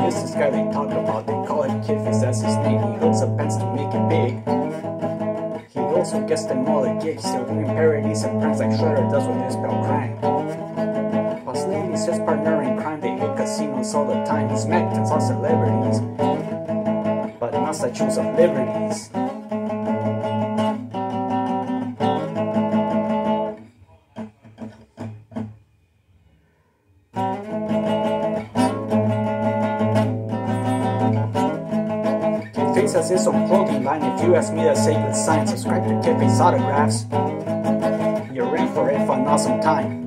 is this guy they talk about? They call him Kidface, that's his name. He hooks up bands to make it big. He also gets them all the gigs, still doing parodies and pranks like Shredder does with his pal Krang. Boss Lady's his partner in crime, they hit casinos all the time. He's met tons of celebrities, but not statues of liberties. Kidface has his own clothing line. If you ask me to say good sign, subscribe to Kidface Autographz. You're in for it for an awesome time.